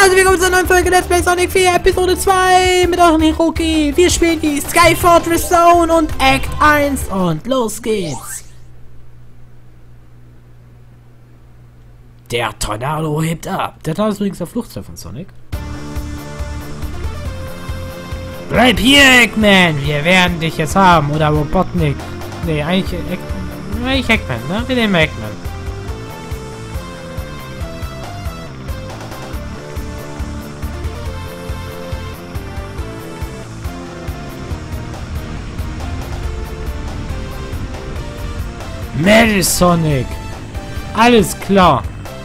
Also willkommen zur neuen Folge Let's Play Sonic 4 Episode 2 mit eurem Hiroki. Wir spielen die Sky Fortress Zone und Act 1 und los geht's. Der Tornado hebt ab. Der Tornado ist übrigens der Fluchtzeug von Sonic. Bleib hier, Eggman! Wir werden dich jetzt haben. Oder Robotnik. Nee, eigentlich Eggman, ne? Wir nehmen Eggman. Metal Sonic! Alles klar!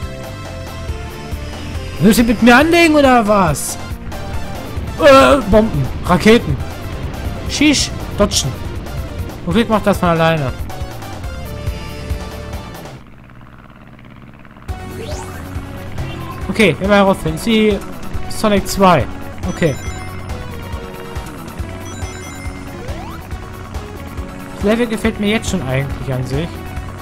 Willst du mit mir anlegen oder was? Bomben, Raketen. Shish, dodgen. Rick macht das von alleine. Okay, wir werden herausfinden. Sie Sonic 2. Okay. Das Level gefällt mir jetzt schon eigentlich an sich.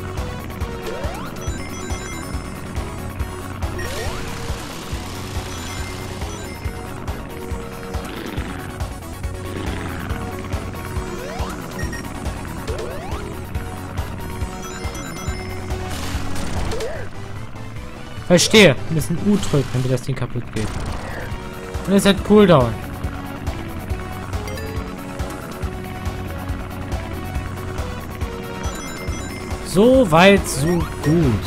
Verstehe. Wir müssen U drücken, damit das Ding kaputt geht. Und es hat Cooldown. So weit, so gut.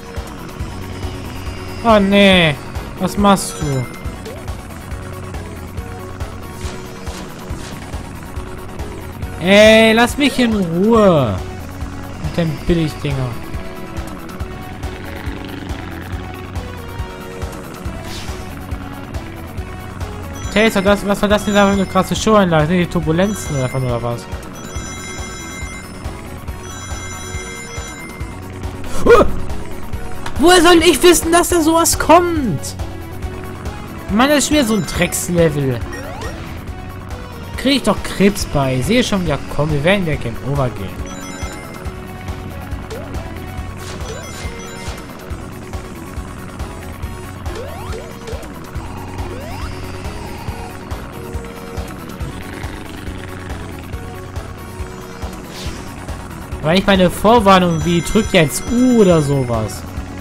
Oh nee. Was machst du? Ey, lass mich in Ruhe. Mit den Billigdinger. Taser, was war das denn da für eine krasse Show-Einlage? Sind die Turbulenzen davon oder was? Woher soll ich wissen, dass da sowas kommt? Mann, das ist wieder so ein Dreckslevel. Krieg ich doch Krebs bei. Ich sehe schon wieder, komm, wir werden ja Game Over gehen. War nicht meine Vorwarnung, wie drückt jetzt U oder sowas.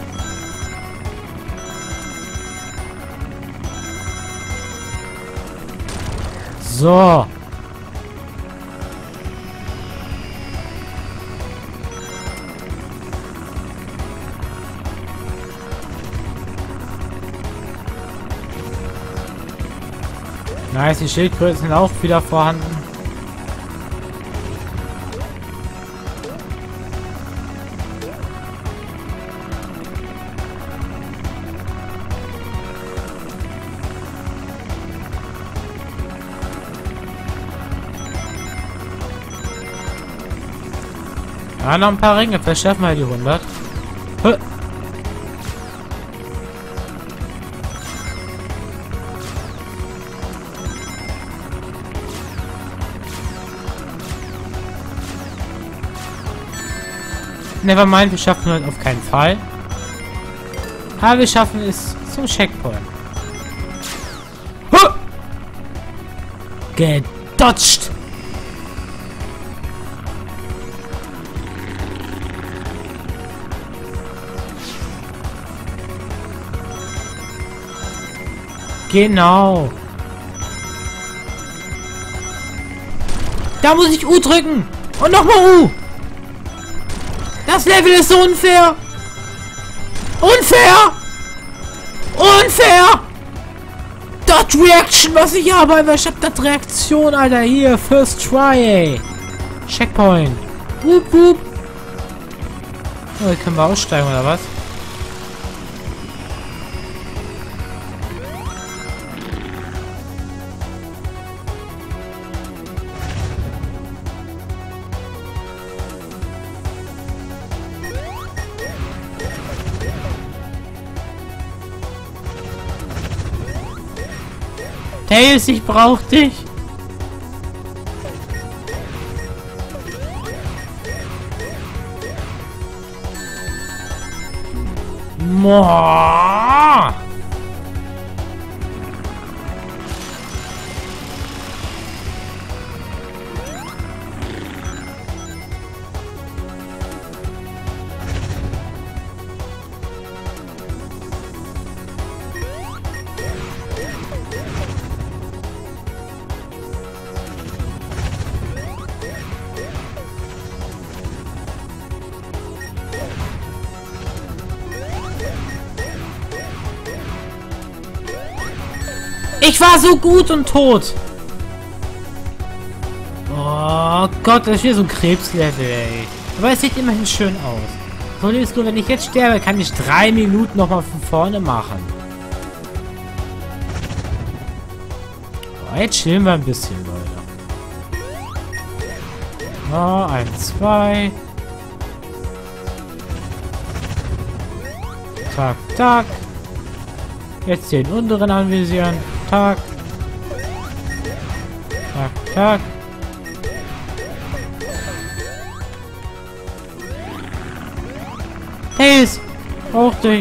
So. Nice, die Schildkröten sind auch wieder vorhanden. Ja, noch ein paar Ringe. Vielleicht schaffen wir die 100. Hä? Nevermind, wir schaffen halt auf keinen Fall. Aber wir schaffen es zum Checkpoint. Huh! Gedodged! Genau. Da muss ich U drücken. Und nochmal U. Das Level ist so unfair. Unfair. Unfair. Dot Reaction, was ich habe. Aber ich hab Dot Reaktion, Alter. Hier, First Try, ey. Checkpoint. Wup, wup. Oh, hier können wir aussteigen, oder was? Tails, ich brauch dich. Moah. Ich war so gut und tot. Oh Gott, das ist wieder so ein Krebslevel, ey. Aber es sieht immerhin schön aus. Problem ist nur, wenn ich jetzt sterbe, kann ich 3 Minuten nochmal von vorne machen. Oh, jetzt chillen wir ein bisschen, Leute. Oh, 1, 2. Tack, tack. Jetzt den unteren anvisieren. Tack. Tack, tack. Hey, brauch dich.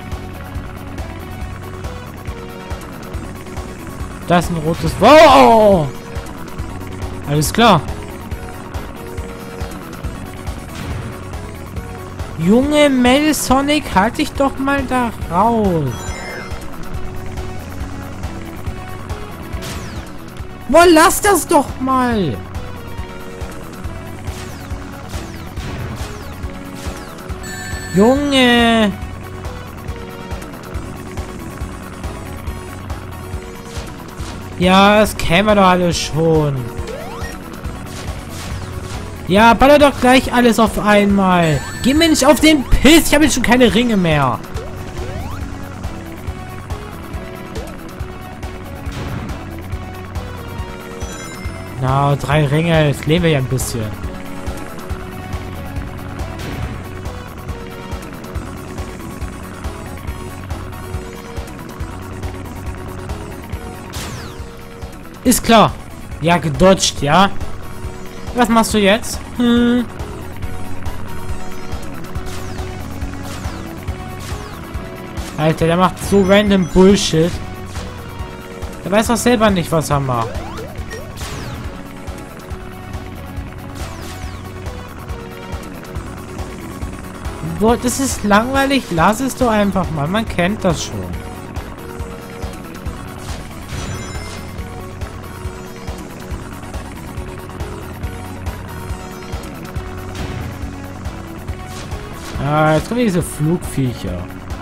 Das ist ein rotes. Wow! Alles klar. Junge Mel Sonic, halt dich doch mal da raus. Boah, lass das doch mal. Junge. Ja, das kennen wir doch alle schon. Ja, baller doch gleich alles auf einmal. Geh mir nicht auf den Piss. Ich habe jetzt schon keine Ringe mehr. Na, 3 Ringe. Jetzt leben wir ja ein bisschen. Ist klar. Ja, gedodged, ja. Was machst du jetzt? Alter, der macht so random Bullshit. Der weiß doch selber nicht, was er macht. Boah, das ist langweilig. Lass es doch einfach mal. Man kennt das schon. Ah, jetzt kommen diese Flugviecher.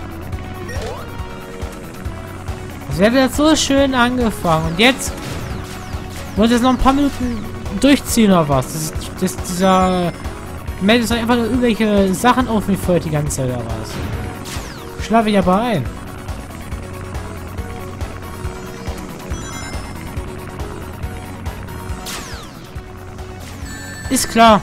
Das Level hat so schön angefangen. Und jetzt wollte es noch ein paar Minuten durchziehen oder was? Dieser meldet einfach nur irgendwelche Sachen auf mich feuert die ganze Zeit raus. Schlafe ich aber ein. Ist klar.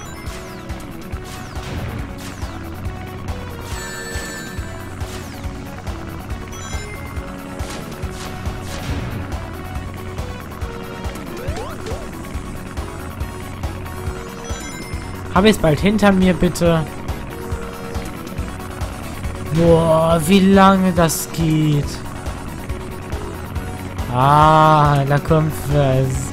Habe ich es bald hinter mir, bitte? Boah, wie lange das geht. Ah, da kommt was.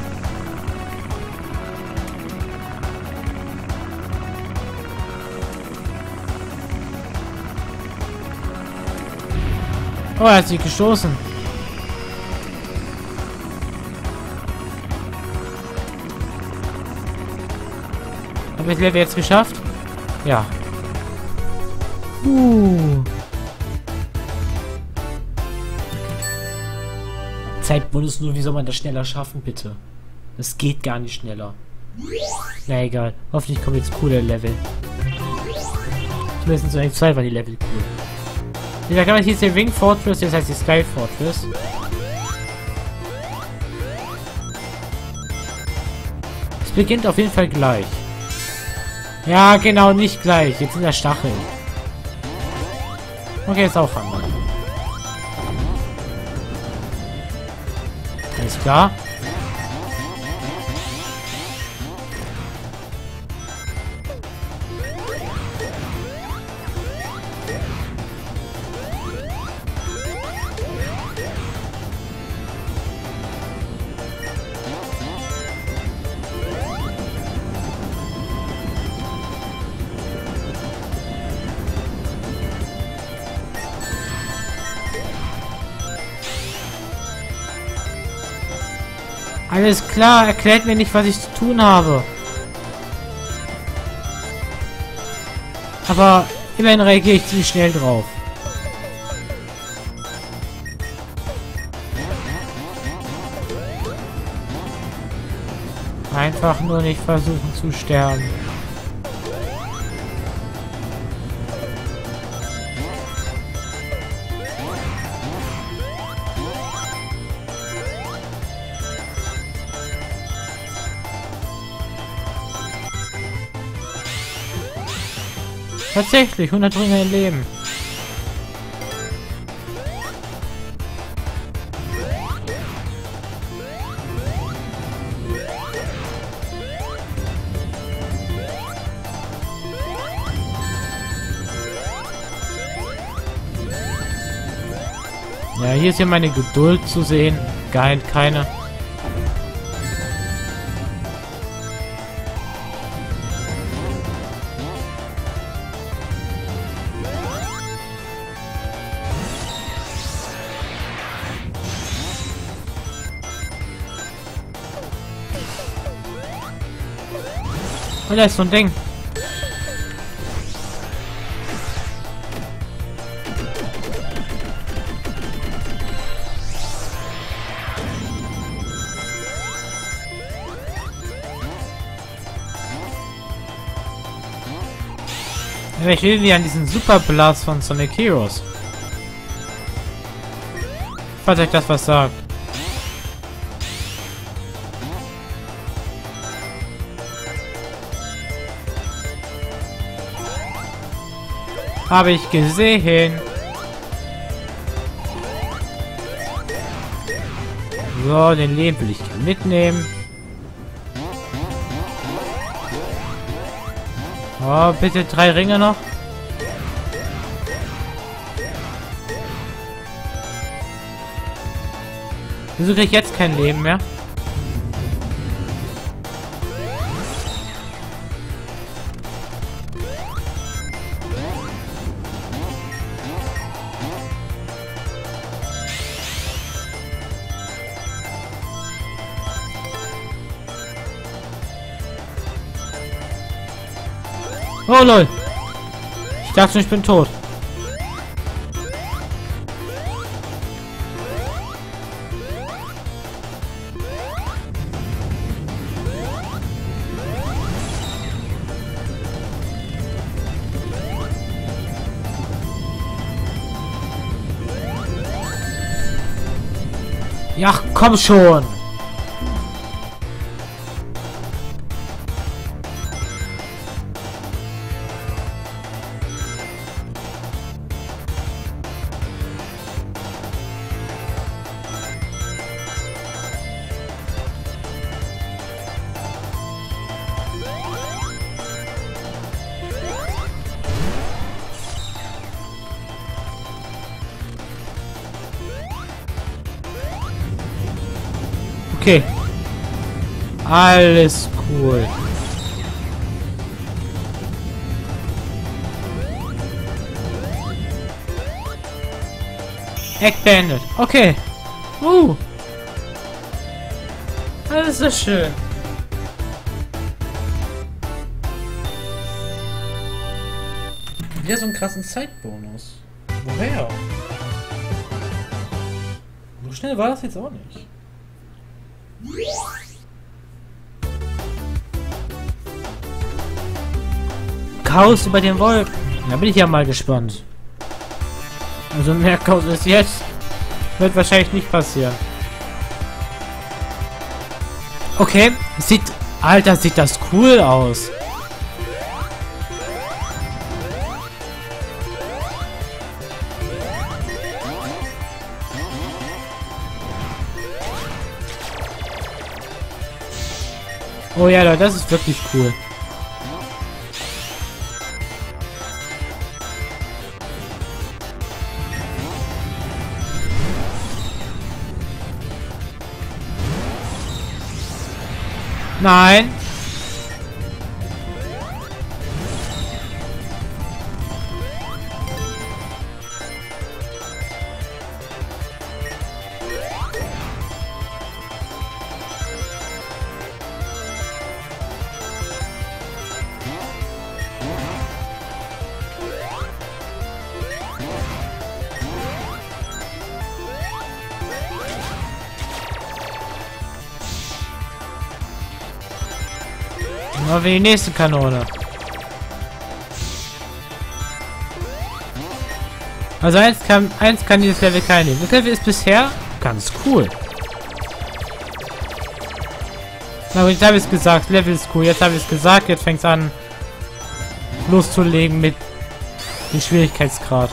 Oh, er hat sich gestoßen. Habe ich das Level jetzt geschafft? Ja. Zeitbonus nur, wie soll man das schneller schaffen, bitte? Das geht gar nicht schneller. Na egal. Hoffentlich kommen jetzt coole Level. Zumindest so 2 war die Level cool. Da kann man hier den Ring Fortress, jetzt heißt die Sky Fortress. Es beginnt auf jeden Fall gleich. Ja, genau, nicht gleich. Jetzt in der Stachel. Okay, ist auch anders. Alles klar. Alles klar, erklärt mir nicht, was ich zu tun habe. Aber immerhin reagiere ich ziemlich schnell drauf. Einfach nur nicht versuchen zu sterben. Tatsächlich, 100 Ringe im Leben. Ja, hier ist ja meine Geduld zu sehen. Geil, keine. Und da ist so ein Ding. Ja, ich will wie an diesen Super Blast von Sonic Heroes. Falls euch das was sagt. Habe ich gesehen. So, den Leben will ich gerne mitnehmen. Oh, bitte 3 Ringe noch. Wieso krieg ich jetzt kein Leben mehr? Oh lol. Ich dachte schon, ich bin tot. Ja, komm schon. Okay. Alles cool. Eck beendet. Okay. Das ist schön. Wieder so einen krassen Zeitbonus. Woher? So schnell war das jetzt auch nicht. Chaos über den Wolken. Da bin ich ja mal gespannt. Also mehr Chaos ist jetzt. Wird wahrscheinlich nicht passieren. Okay. Sieht. Alter, sieht das cool aus. Oh ja, Leute, das ist wirklich cool. Nein. Mal wie die nächste Kanone. Also eins kann dieses Level keiner nehmen. Das Level ist bisher ganz cool. Na gut, jetzt habe ich es gesagt. Level ist cool. Jetzt habe ich es gesagt. Jetzt fängt es an loszulegen mit dem Schwierigkeitsgrad.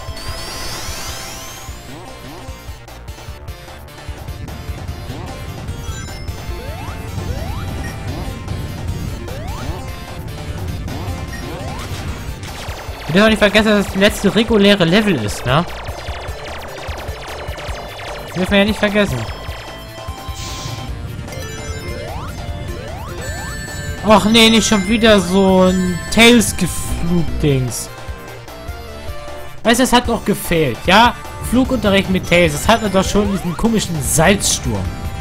Ich will auch nicht vergessen, dass es das letzte reguläre Level ist, ne? Das dürfen wir ja nicht vergessen. Och nee, nicht schon wieder so ein Tails-Geflug-Dings. Weißt du, es hat noch gefehlt, ja? Flugunterricht mit Tails, das hatten wir doch schon diesen komischen Salzsturm.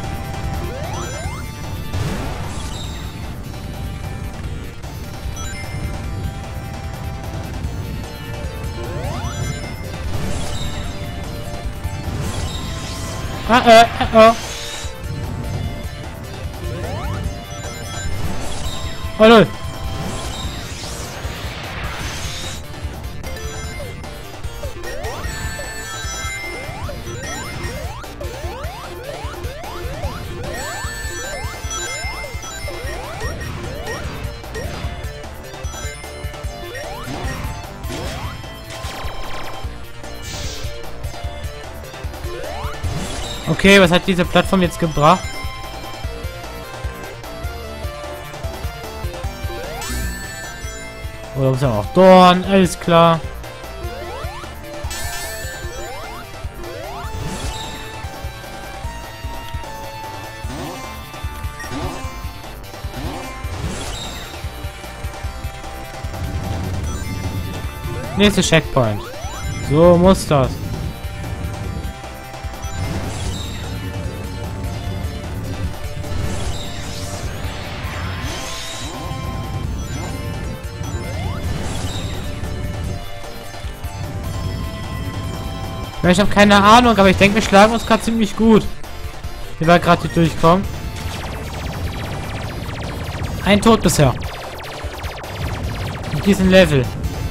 Oh. Oh lol. Okay, was hat diese Plattform jetzt gebracht? Oder ist ja auch Dorn, alles klar. Nächster Checkpoint. So muss das. Ja, ich habe keine Ahnung, aber ich denke, wir schlagen uns gerade ziemlich gut. Wie wir gerade hier durchkommen. Ein Tod bisher. Mit diesem Level.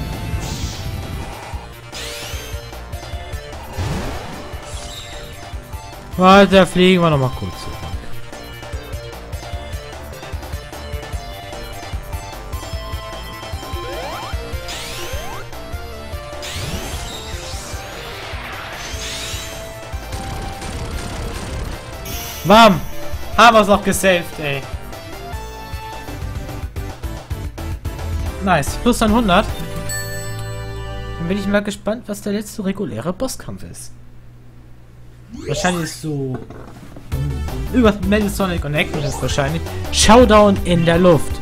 Warte, fliegen wir noch mal kurz. Bam! Haben wir es noch gesaved, ey. Nice. Plus 100. Dann bin ich mal gespannt, was der letzte reguläre Bosskampf ist. Wahrscheinlich so... Über Metal Sonic und Echo ist wahrscheinlich. Showdown in der Luft.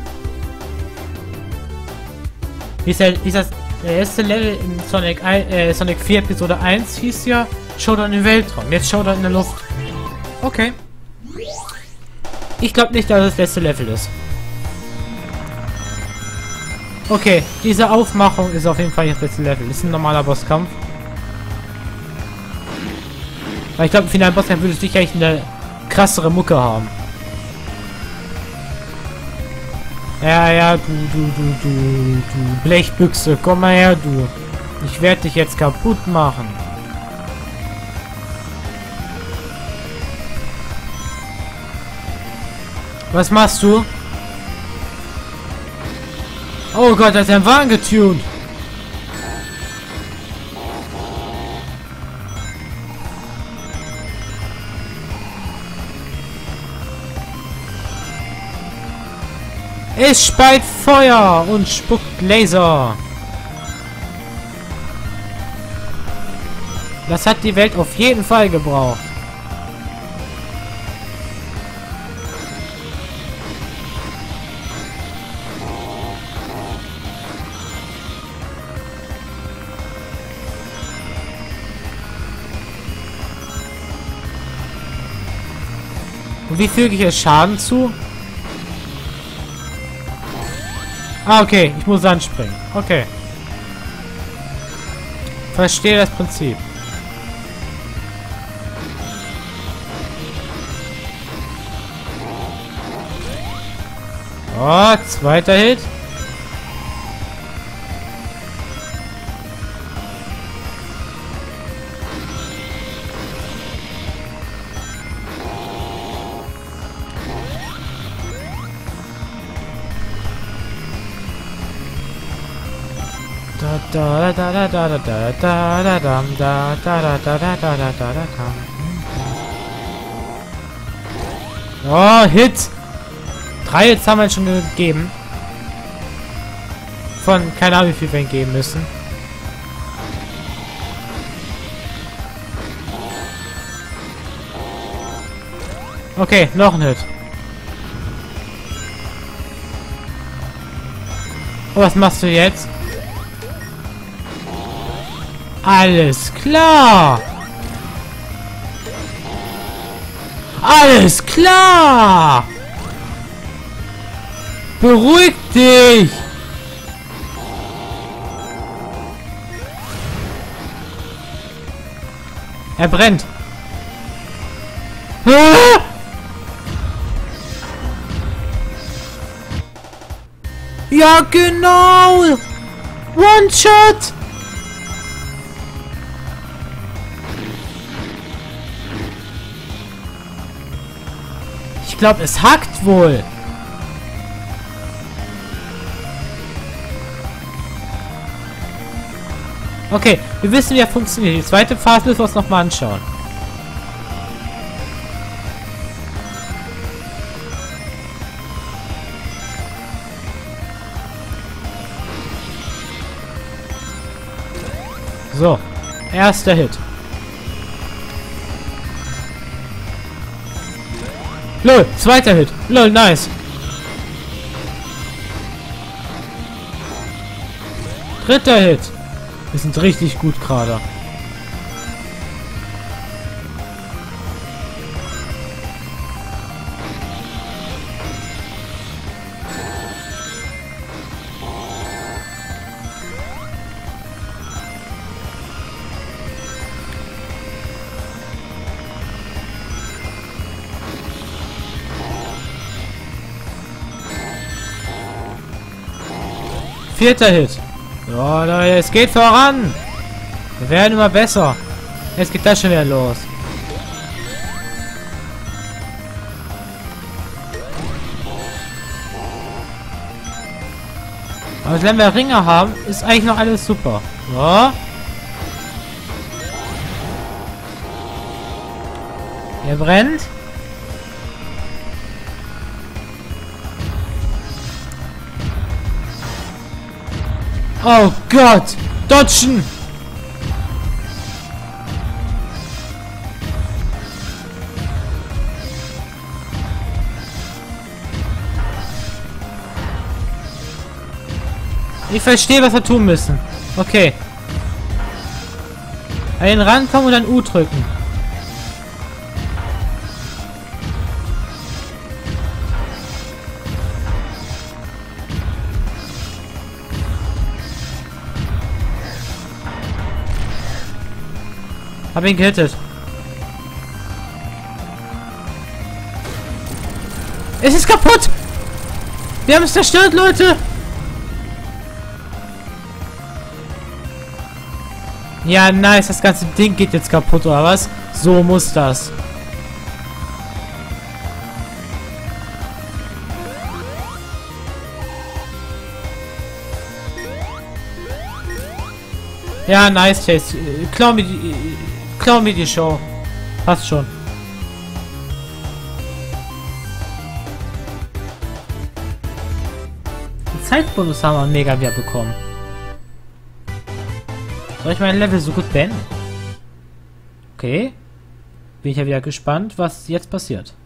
Ist das der erste Level in Sonic 4 Episode 1 hieß ja Showdown im Weltraum. Jetzt Showdown in der Luft. Okay. Ich glaube nicht, dass es das letzte Level ist. Okay, diese Aufmachung ist auf jeden Fall das letzte Level. Ist ein normaler Bosskampf. Weil ich glaube, im finalen Bosskampf würde es sicherlich eine krassere Mucke haben. Ja, du Blechbüchse, komm mal her, du. Ich werde dich jetzt kaputt machen. Was machst du? Oh Gott, da ist ein Wagen getuned. Es speit Feuer und spuckt Laser. Das hat die Welt auf jeden Fall gebraucht. Und wie füge ich jetzt Schaden zu? Ah, okay. Ich muss anspringen. Okay. Verstehe das Prinzip. Oh, zweiter Hit. Oh, Hit! 3 Hits haben wir schon gegeben. Von, keine Ahnung, wie viel wir geben müssen. Okay, noch ein Hit. Oh, was machst du jetzt? Alles klar! Alles klar! Beruhig dich! Er brennt. Ah! Ja, genau! One-Shot! Ich glaube, es hackt wohl. Okay, wir wissen, wie er funktioniert. Die zweite Phase müssen wir uns nochmal anschauen. So, erster Hit. Lol, zweiter Hit. Lol, nice. Dritter Hit. Wir sind richtig gut gerade. Vierter Hit. Ja, Leute, es geht voran. Wir werden immer besser. Jetzt geht das schon wieder los. Aber wenn wir Ringe haben, ist eigentlich noch alles super. So. Er brennt. Oh Gott! Dodgen! Ich verstehe, was wir tun müssen. Okay. An den Rand kommen und dann U drücken. Hab ihn gehittet. Es ist kaputt! Wir haben es zerstört, Leute! Ja, nice. Das ganze Ding geht jetzt kaputt, oder was? So muss das. Ja, nice, Chase. Klau mir die Show. Passt schon. Den Zeitbonus haben wir mega wieder bekommen. Soll ich mein Level so gut beenden? Okay. Bin ich ja wieder gespannt, was jetzt passiert.